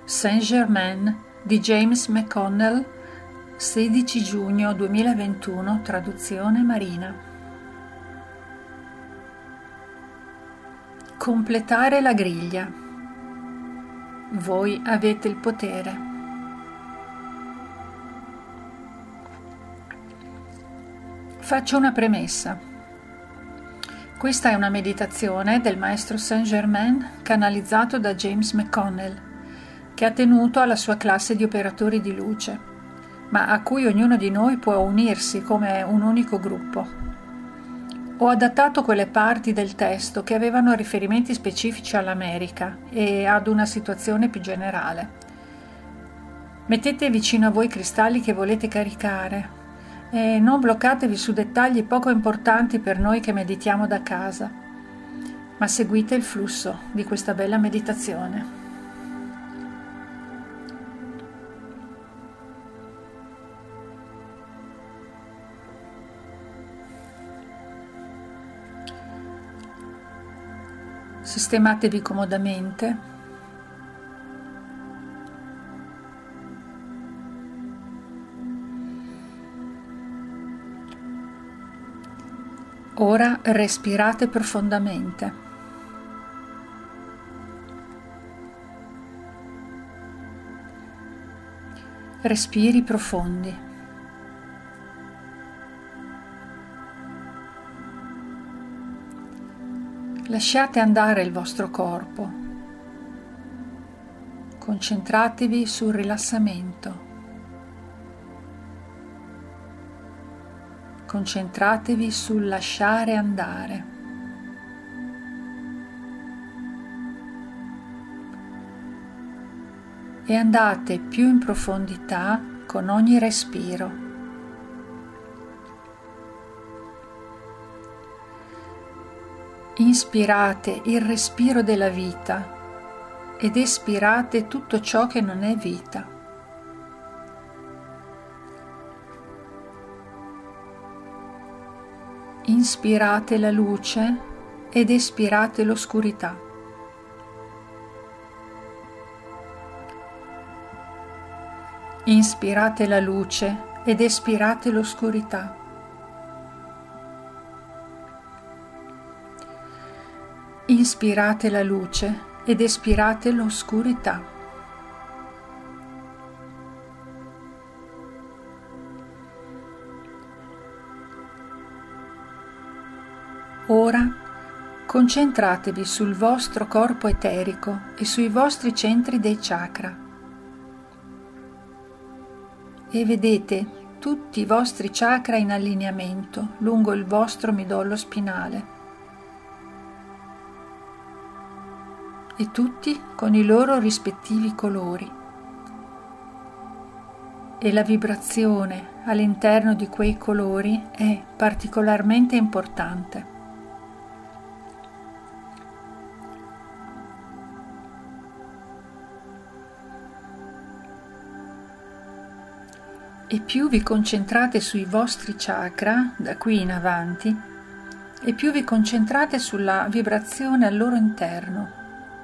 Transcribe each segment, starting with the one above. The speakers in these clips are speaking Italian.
Saint-Germain di James McConnell, 16 giugno 2021, traduzione Marina. Completare la griglia. Voi avete il potere. Faccio una premessa. Questa è una meditazione del maestro Saint-Germain canalizzato da James McConnell, che ha tenuto alla sua classe di operatori di luce, ma a cui ognuno di noi può unirsi come un unico gruppo. Ho adattato quelle parti del testo che avevano riferimenti specifici all'America e ad una situazione più generale. Mettete vicino a voi i cristalli che volete caricare e non bloccatevi su dettagli poco importanti per noi che meditiamo da casa, ma seguite il flusso di questa bella meditazione. Sistematevi comodamente. Ora respirate profondamente. Respiri profondi. Lasciate andare il vostro corpo. Concentratevi sul rilassamento. Concentratevi sul lasciare andare. E andate più in profondità con ogni respiro. Inspirate il respiro della vita ed espirate tutto ciò che non è vita. Inspirate la luce ed espirate l'oscurità. Inspirate la luce ed espirate l'oscurità. Inspirate la luce ed espirate l'oscurità. Ora concentratevi sul vostro corpo eterico e sui vostri centri dei chakra e vedete tutti i vostri chakra in allineamento lungo il vostro midollo spinale. E tutti con i loro rispettivi colori. E la vibrazione all'interno di quei colori è particolarmente importante. E più vi concentrate sui vostri chakra, da qui in avanti, e più vi concentrate sulla vibrazione al loro interno.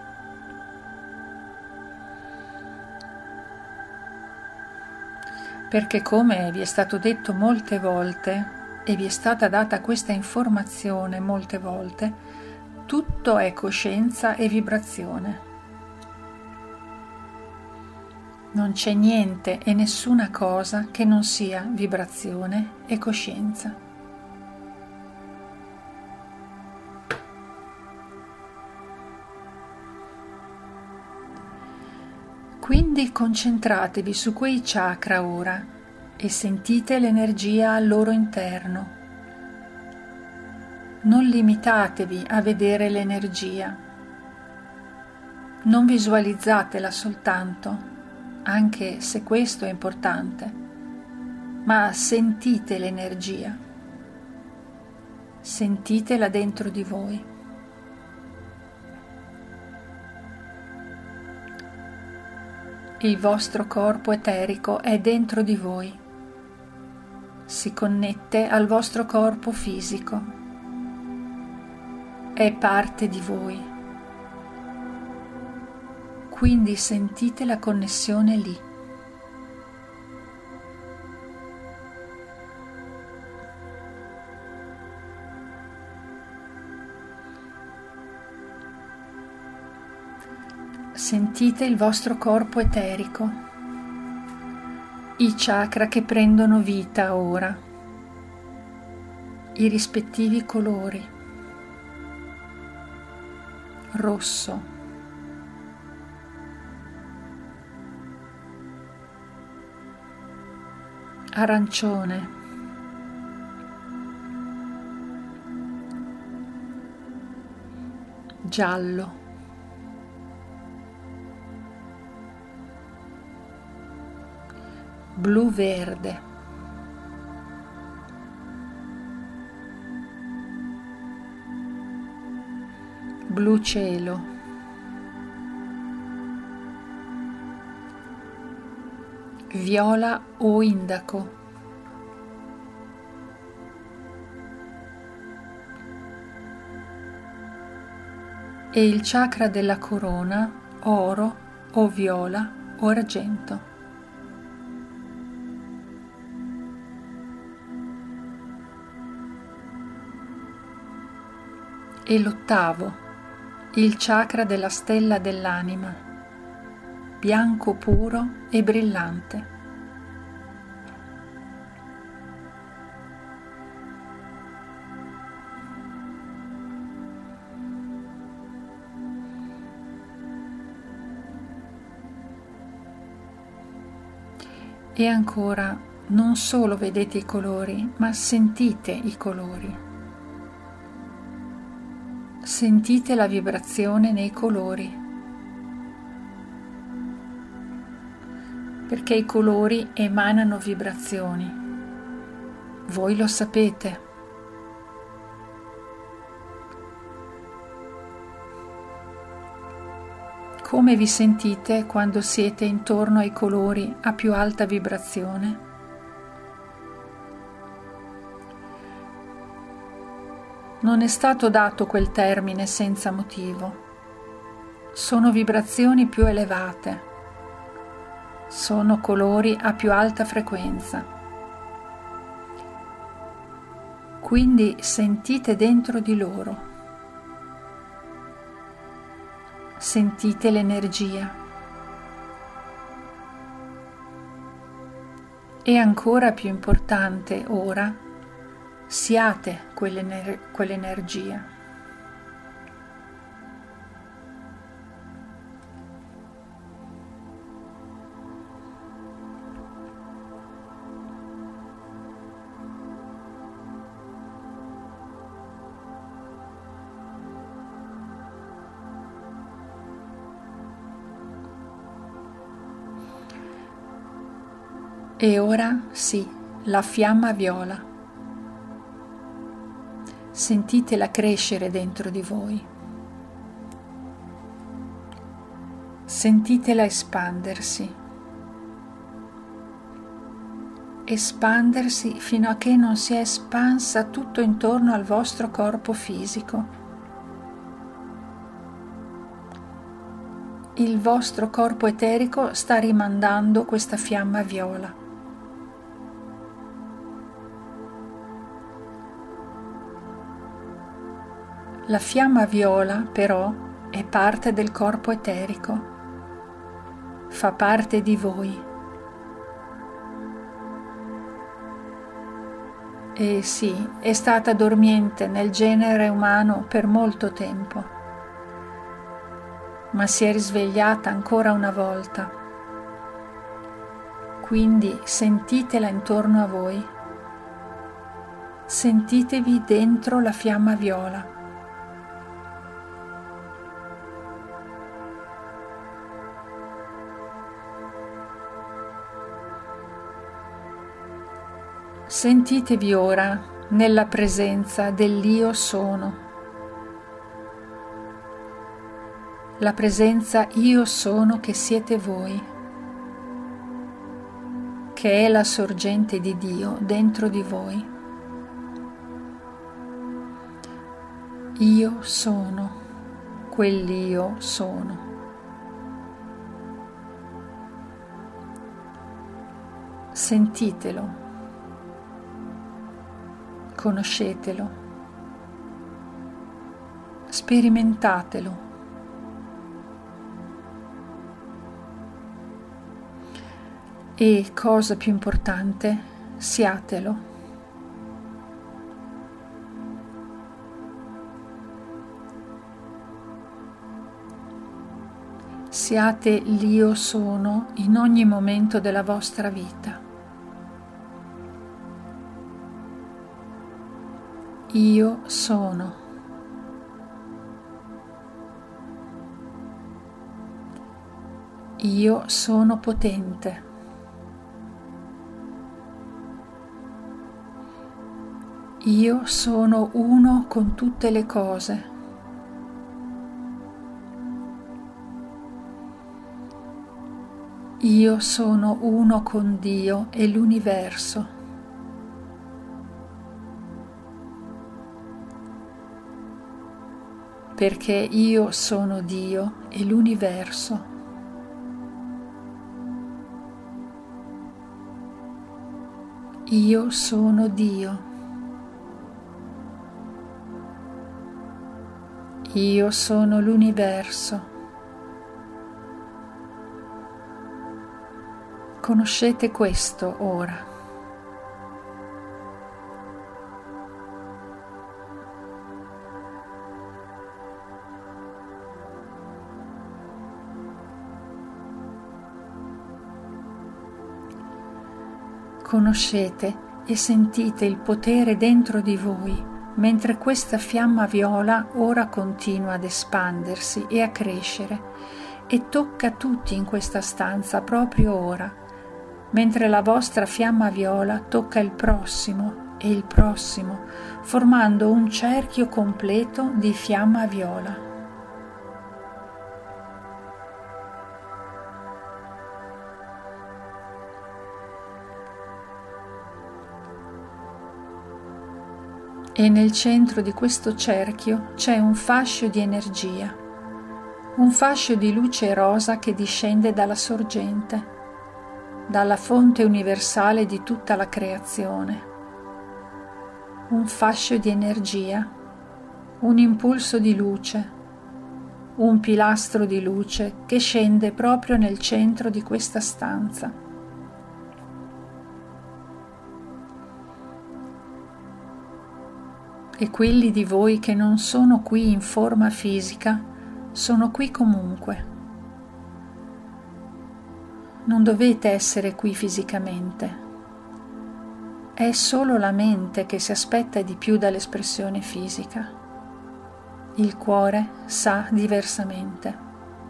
Perché come vi è stato detto molte volte e vi è stata data questa informazione molte volte, tutto è coscienza e vibrazione. Non c'è niente e nessuna cosa che non sia vibrazione e coscienza. Quindi concentratevi su quei chakra ora e sentite l'energia al loro interno. Non limitatevi a vedere l'energia. Non visualizzatela soltanto, anche se questo è importante, ma sentite l'energia. Sentitela dentro di voi. Il vostro corpo eterico è dentro di voi. Si connette al vostro corpo fisico. È parte di voi. quindi sentite la connessione lì. Sentite il vostro corpo eterico, i chakra che prendono vita ora, i rispettivi colori: rosso, arancione, giallo, blu-verde, blu cielo, viola o indaco, e il chakra della corona, oro o viola o argento. E l'ottavo, il chakra della stella dell'anima, bianco puro e brillante. E ancora, non solo vedete i colori, ma sentite i colori. Sentite la vibrazione nei colori, perché i colori emanano vibrazioni. Voi lo sapete. Come vi sentite quando siete intorno ai colori a più alta vibrazione? Non è stato dato quel termine senza motivo. Sono vibrazioni più elevate. Sono colori a più alta frequenza. Quindi sentite dentro di loro. Sentite l'energia. E ancora più importante ora, siate quell'energia. E ora sì, la fiamma viola. Sentitela crescere dentro di voi. Sentitela espandersi. Espandersi fino a che non si è espansa tutto intorno al vostro corpo fisico. Il vostro corpo eterico sta rimandando questa fiamma viola. La fiamma viola, però, è parte del corpo eterico, fa parte di voi. E sì, è stata dormiente nel genere umano per molto tempo, ma si è risvegliata ancora una volta. Quindi sentitela intorno a voi. Sentitevi dentro la fiamma viola. Sentitevi ora nella presenza dell'Io Sono. La presenza Io Sono che siete voi, che è la sorgente di Dio dentro di voi. Io sono, quell'Io sono. Sentitelo, conoscetelo, sperimentatelo. E, cosa più importante, siatelo. Siate l'Io sono in ogni momento della vostra vita. Io sono. Io sono potente. Io sono uno con tutte le cose. Io sono uno con Dio e l'universo. Perché io sono Dio e l'universo. Io sono Dio. Io sono l'universo. Conoscete questo ora. Conoscete e sentite il potere dentro di voi, mentre questa fiamma viola ora continua ad espandersi e a crescere e tocca tutti in questa stanza proprio ora, mentre la vostra fiamma viola tocca il prossimo e il prossimo, formando un cerchio completo di fiamma viola. E nel centro di questo cerchio c'è un fascio di energia, un fascio di luce rosa che discende dalla sorgente, dalla fonte universale di tutta la creazione. Un fascio di energia, un impulso di luce, un pilastro di luce che scende proprio nel centro di questa stanza. E quelli di voi che non sono qui in forma fisica sono qui comunque. Non dovete essere qui fisicamente. È solo la mente che si aspetta di più dall'espressione fisica. Il cuore sa diversamente.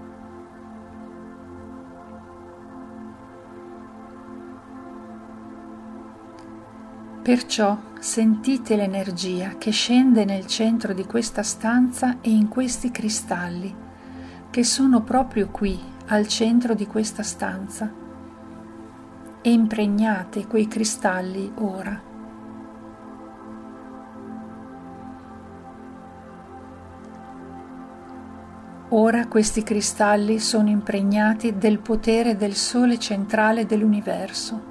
Perciò sentite l'energia che scende nel centro di questa stanza e in questi cristalli, che sono proprio qui, al centro di questa stanza, e impregnate quei cristalli ora. Ora questi cristalli sono impregnati del potere del sole centrale dell'universo.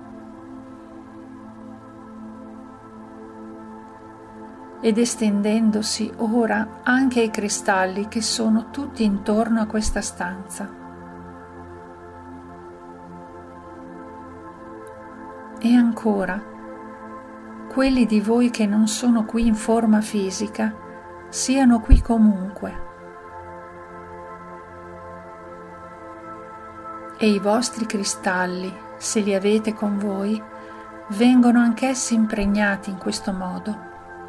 Ed estendendosi ora anche ai cristalli che sono tutti intorno a questa stanza. E ancora, quelli di voi che non sono qui in forma fisica, siano qui comunque. E i vostri cristalli, se li avete con voi, vengono anch'essi impregnati in questo modo.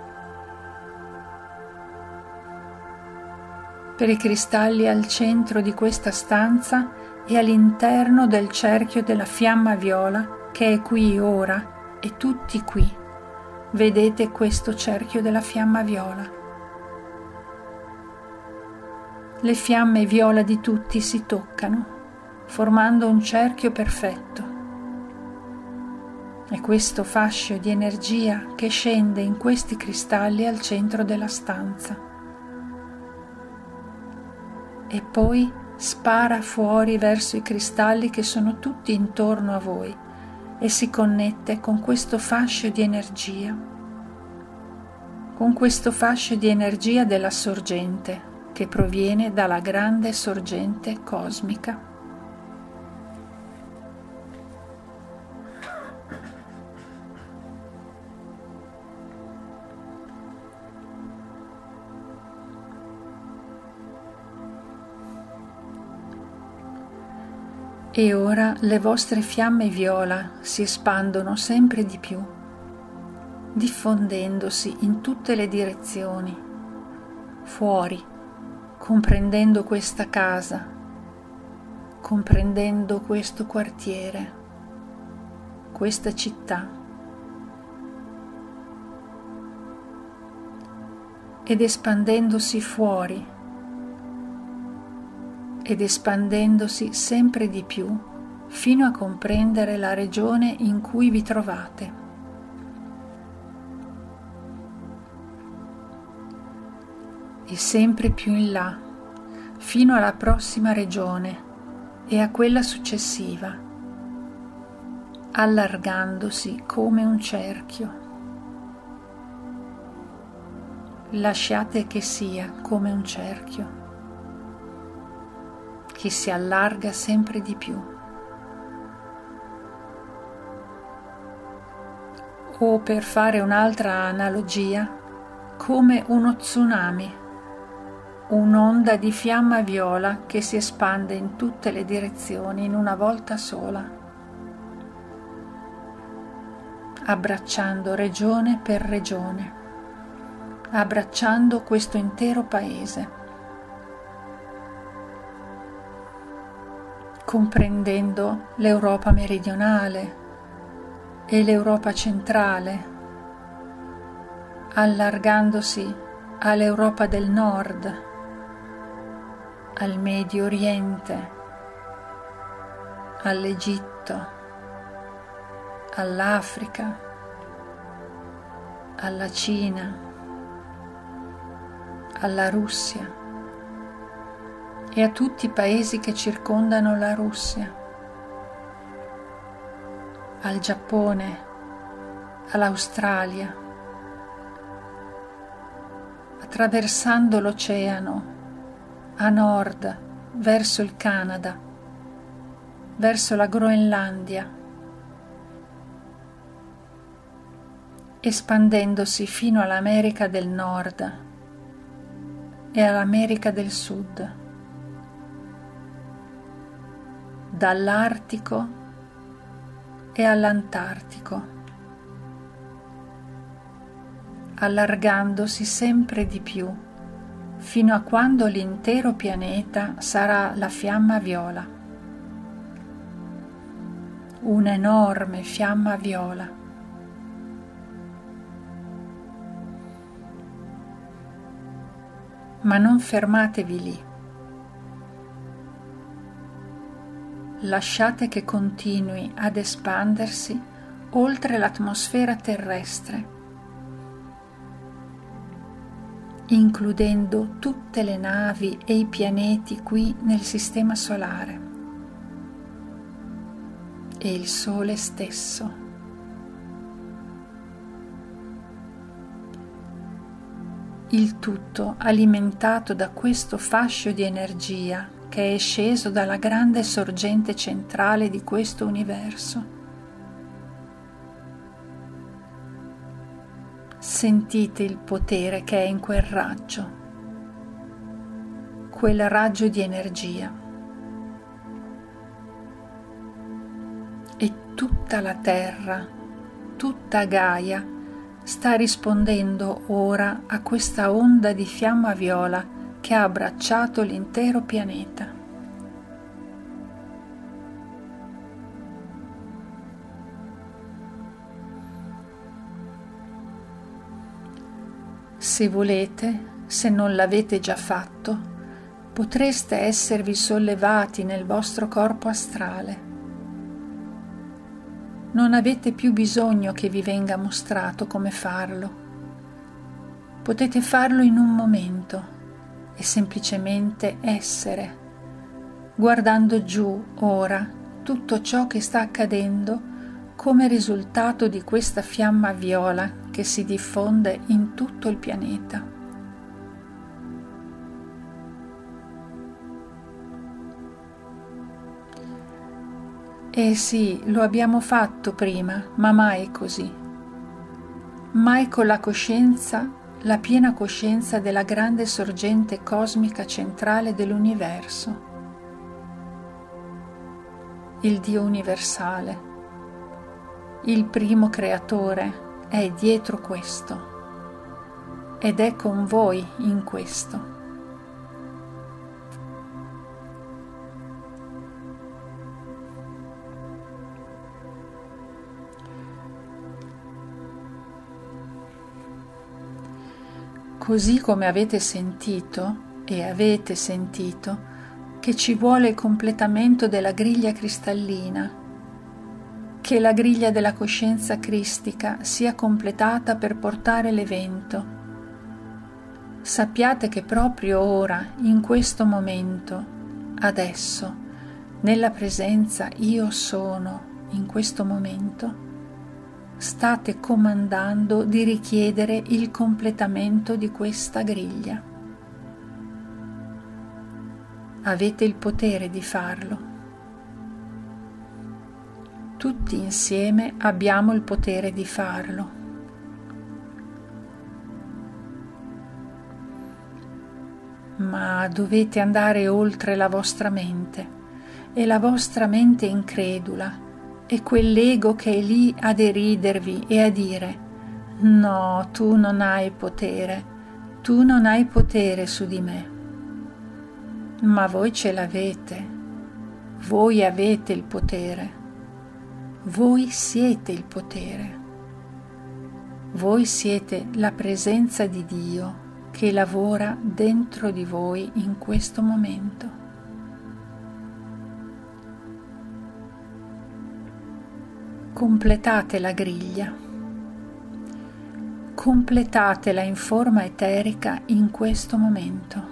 Per i cristalli al centro di questa stanza e all'interno del cerchio della fiamma viola che è qui ora e tutti qui. Vedete questo cerchio della fiamma viola. Le fiamme viola di tutti si toccano, formando un cerchio perfetto. E questo fascio di energia che scende in questi cristalli al centro della stanza. E poi spara fuori verso i cristalli che sono tutti intorno a voi e si connette con questo fascio di energia, della sorgente che proviene dalla grande sorgente cosmica. E ora le vostre fiamme viola si espandono sempre di più, diffondendosi in tutte le direzioni, fuori, comprendendo questa casa, comprendendo questo quartiere, questa città, ed espandendosi fuori, ed espandendosi sempre di più fino a comprendere la regione in cui vi trovate. E sempre più in là, fino alla prossima regione e a quella successiva, allargandosi come un cerchio. Lasciate che sia come un cerchio, che si allarga sempre di più. O per fare un'altra analogia, come uno tsunami, un'onda di fiamma viola che si espande in tutte le direzioni in una volta sola, abbracciando regione per regione, abbracciando questo intero paese, comprendendo l'Europa meridionale e l'Europa centrale, allargandosi all'Europa del Nord, al Medio Oriente, all'Egitto, all'Africa, alla Cina, alla Russia e a tutti i paesi che circondano la Russia, al Giappone, all'Australia, attraversando l'oceano a nord verso il Canada, verso la Groenlandia, espandendosi fino all'America del Nord e all'America del Sud, dall'Artico e all'Antartico, allargandosi sempre di più fino a quando l'intero pianeta sarà la fiamma viola, un'enorme fiamma viola. Ma non fermatevi lì. Lasciate che continui ad espandersi oltre l'atmosfera terrestre, includendo tutte le navi e i pianeti qui nel Sistema Solare e il Sole stesso. Il tutto alimentato da questo fascio di energia che è sceso dalla grande sorgente centrale di questo universo. Sentite il potere che è in quel raggio di energia. E tutta la Terra, tutta Gaia, sta rispondendo ora a questa onda di fiamma viola che ha abbracciato l'intero pianeta. Se volete, se non l'avete già fatto, potreste esservi sollevati nel vostro corpo astrale. Non avete più bisogno che vi venga mostrato come farlo. Potete farlo in un momento e semplicemente essere, guardando giù ora tutto ciò che sta accadendo come risultato di questa fiamma viola che si diffonde in tutto il pianeta. Eh sì, lo abbiamo fatto prima, ma mai così. Mai con la coscienza, la piena coscienza della grande sorgente cosmica centrale dell'universo, il Dio universale, il primo creatore è dietro questo ed è con voi in questo. Così come avete sentito che ci vuole il completamento della griglia cristallina, che la griglia della coscienza cristica sia completata per portare l'evento. Sappiate che proprio ora, in questo momento, adesso, nella presenza io sono, in questo momento, state comandando di richiedere il completamento di questa griglia. Avete il potere di farlo. Tutti insieme abbiamo il potere di farlo. Ma dovete andare oltre la vostra mente e la vostra mente incredula e quell'ego che è lì a deridervi e a dire: no, tu non hai potere su di me. Ma voi ce l'avete, voi avete il potere, voi siete il potere, voi siete la presenza di Dio che lavora dentro di voi in questo momento. Completate la griglia, completatela in forma eterica in questo momento.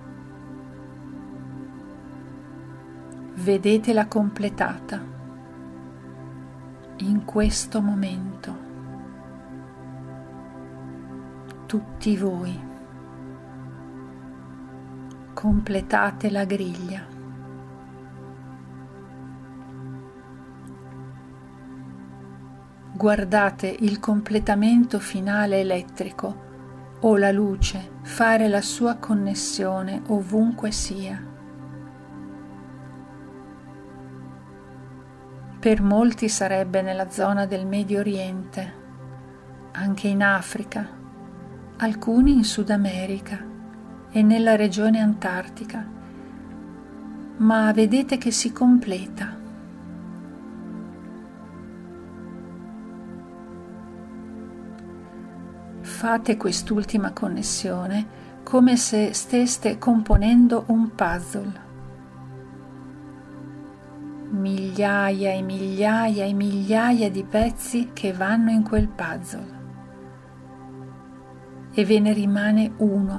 Vedetela completata in questo momento. Tutti voi completate la griglia. Guardate il completamento finale elettrico o la luce fare la sua connessione ovunque sia. Per molti sarebbe nella zona del Medio Oriente, anche in Africa, alcuni in Sud America e nella regione antartica, ma vedete che si completa. Fate quest'ultima connessione come se steste componendo un puzzle. Migliaia e migliaia e migliaia di pezzi che vanno in quel puzzle e ve ne rimane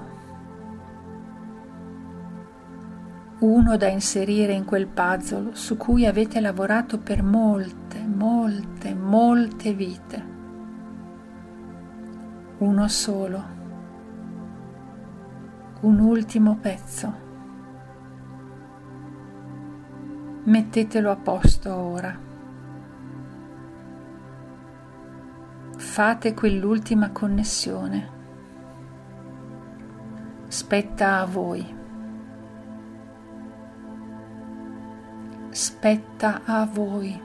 uno da inserire in quel puzzle su cui avete lavorato per molte vite. Uno solo, un ultimo pezzo. Mettetelo a posto ora. Fate quell'ultima connessione. Spetta a voi. Spetta a voi.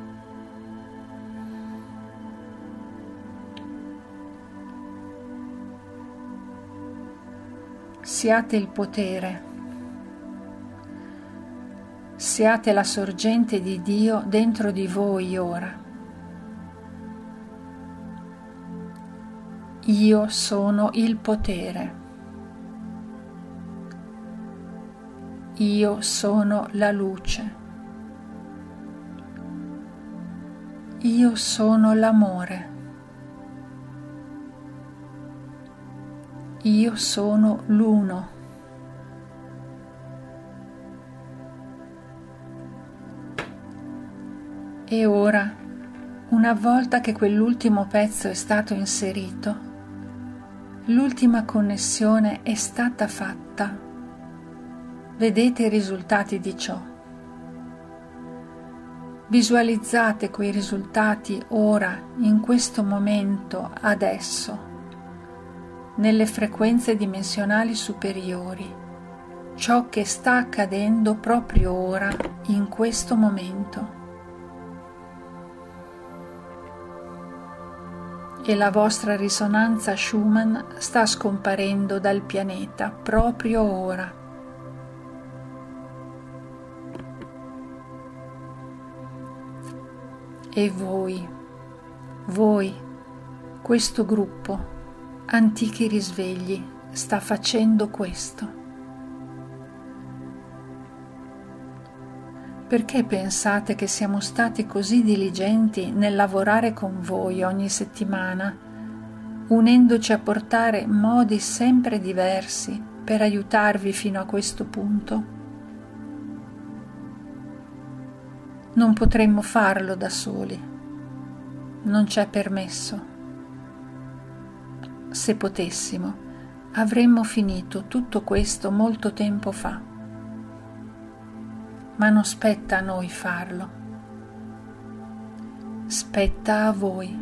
Siate il potere, siate la sorgente di Dio dentro di voi ora. Io sono il potere. Io sono la luce. Io sono l'amore. Io sono l'uno. E ora Una volta che quell'ultimo pezzo è stato inserito, l'ultima connessione è stata fatta. Vedete i risultati di ciò. Visualizzate quei risultati ora, in questo momento, adesso, nelle frequenze dimensionali superiori, ciò che sta accadendo proprio ora, in questo momento. E la vostra risonanza Schumann sta scomparendo dal pianeta proprio ora. E voi, questo gruppo, antichi risvegli, sta facendo questo. Perché pensate che siamo stati così diligenti nel lavorare con voi ogni settimana, unendoci a portare modi sempre diversi per aiutarvi fino a questo punto? Non potremmo farlo da soli, non c'è permesso. Se potessimo, avremmo finito tutto questo molto tempo fa. Ma non spetta a noi farlo, spetta a voi,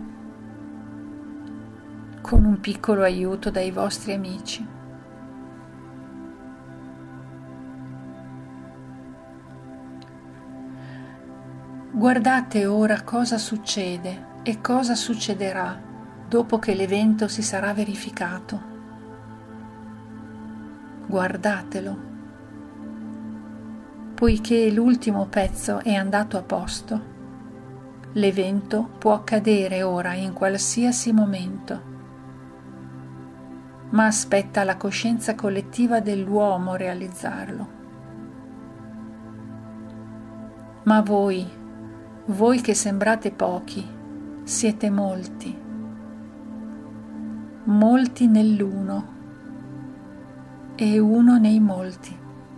con un piccolo aiuto dai vostri amici. Guardate ora cosa succede e cosa succederà dopo che l'evento si sarà verificato. Guardatelo. Poiché l'ultimo pezzo è andato a posto, l'evento può accadere ora in qualsiasi momento, ma aspetta la coscienza collettiva dell'uomo realizzarlo. Ma voi che sembrate pochi, siete molti, molti nell'uno e uno nei molti.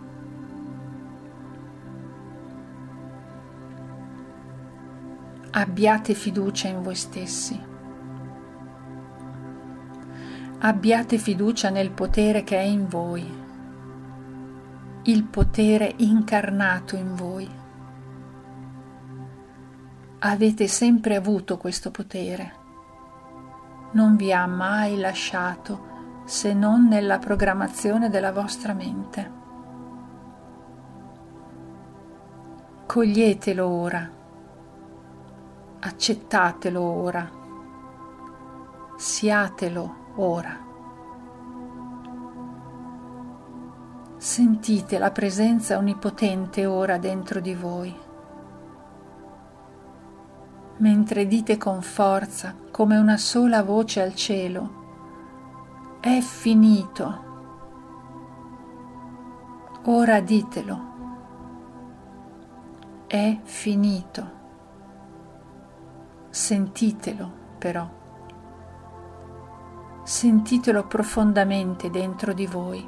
Abbiate fiducia in voi stessi. Abbiate fiducia nel potere che è in voi, il potere incarnato in voi. Avete sempre avuto questo potere. Non vi ha mai lasciato se non nella programmazione della vostra mente. Coglietelo ora. Accettatelo ora, siatelo ora. Sentite la presenza onnipotente ora dentro di voi, mentre dite con forza, come una sola voce al cielo, è finito. Ora ditelo, è finito. Sentitelo però, sentitelo profondamente dentro di voi.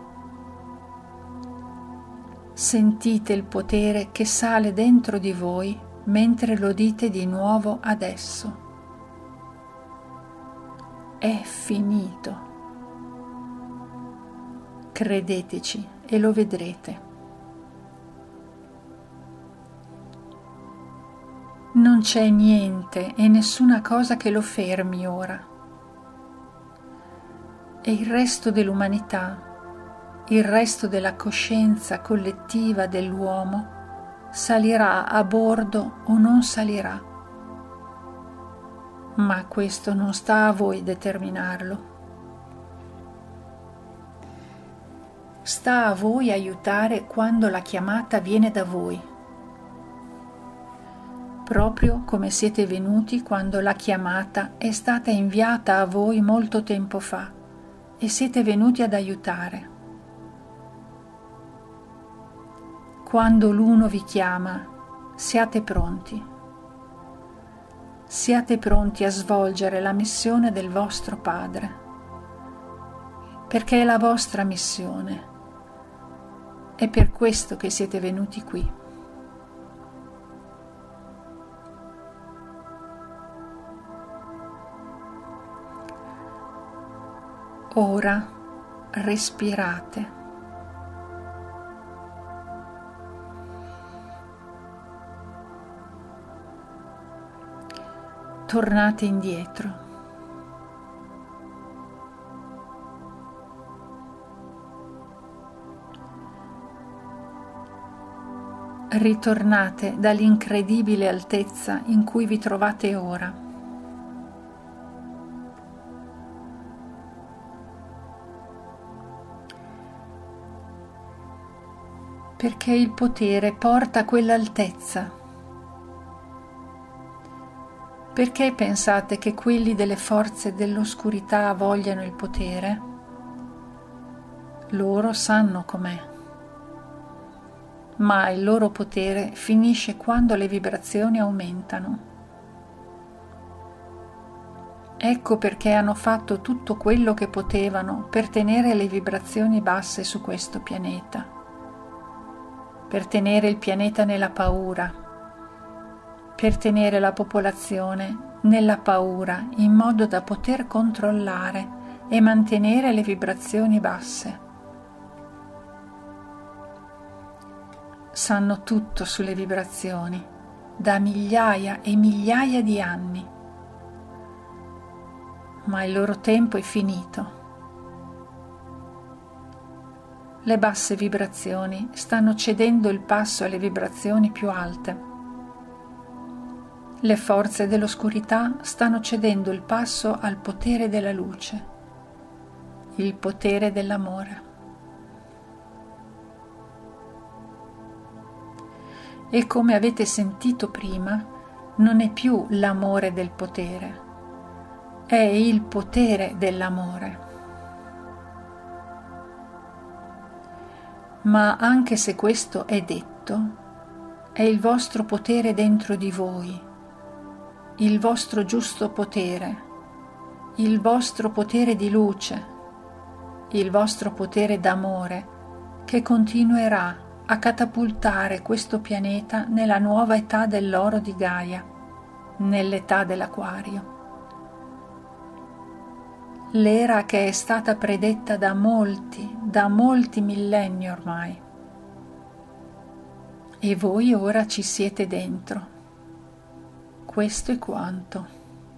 Sentite il potere che sale dentro di voi mentre lo dite di nuovo adesso. È finito. Credeteci e lo vedrete. Non c'è niente e nessuna cosa che lo fermi ora. E il resto dell'umanità, il resto della coscienza collettiva dell'uomo salirà a bordo o non salirà. Ma questo non sta a voi determinarlo. Sta a voi aiutare quando la chiamata viene da voi. Proprio come siete venuti quando la chiamata è stata inviata a voi molto tempo fa e siete venuti ad aiutare. Quando l'uno vi chiama, siate pronti. Siate pronti a svolgere la missione del vostro Padre, perché è la vostra missione. È per questo che siete venuti qui. Ora respirate. Tornate indietro. Ritornate dall'incredibile altezza in cui vi trovate ora. Perché il potere porta a quell'altezza. Perché pensate che quelli delle forze dell'oscurità vogliano il potere? Loro sanno com'è. Ma il loro potere finisce quando le vibrazioni aumentano. Ecco perché hanno fatto tutto quello che potevano per tenere le vibrazioni basse su questo pianeta, per tenere il pianeta nella paura, per tenere la popolazione nella paura in modo da poter controllare e mantenere le vibrazioni basse. Sanno tutto sulle vibrazioni, da migliaia e migliaia di anni. Ma il loro tempo è finito. Le basse vibrazioni stanno cedendo il passo alle vibrazioni più alte. Le forze dell'oscurità stanno cedendo il passo al potere della luce, il potere dell'amore. E come avete sentito prima, non è più l'amore del potere, è il potere dell'amore. Ma anche se questo è detto, è il vostro potere dentro di voi, il vostro giusto potere, il vostro potere di luce, il vostro potere d'amore che continuerà a catapultare questo pianeta nella nuova età dell'oro di Gaia, nell'età dell'Aquario. L'era che è stata predetta da molti millenni ormai. E voi ora ci siete dentro. Questo è quanto.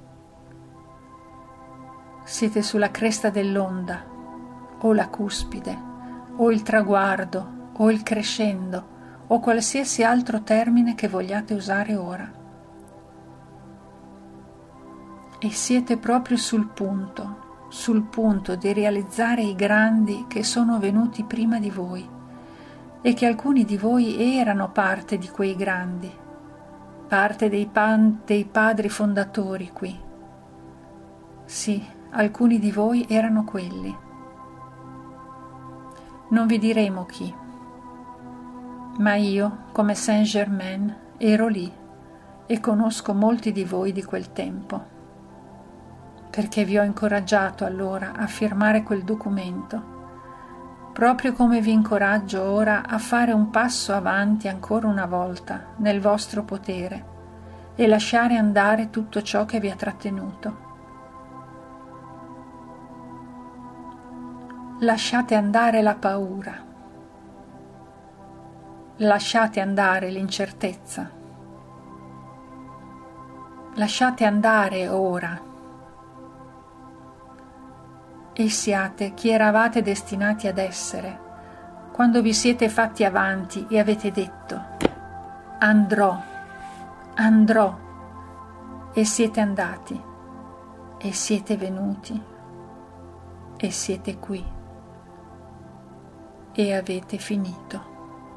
Siete sulla cresta dell'onda, o la cuspide, o il traguardo, o il crescendo, o qualsiasi altro termine che vogliate usare ora. E siete proprio sul punto di realizzare i grandi che sono venuti prima di voi e che alcuni di voi erano parte di quei grandi, parte dei padri fondatori qui. Sì, alcuni di voi erano quelli. Non vi diremo chi. Ma io, come Saint Germain, ero lì e conosco molti di voi di quel tempo, perché vi ho incoraggiato allora a firmare quel documento, proprio come vi incoraggio ora a fare un passo avanti ancora una volta nel vostro potere e lasciare andare tutto ciò che vi ha trattenuto. Lasciate andare la paura. Lasciate andare l'incertezza. Lasciate andare ora e siate chi eravate destinati ad essere quando vi siete fatti avanti e avete detto andrò, e siete andati e siete venuti e siete qui e avete finito.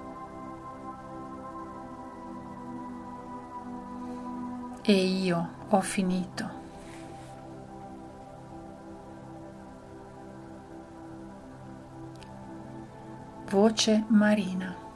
E io ho finito. Voce Marina.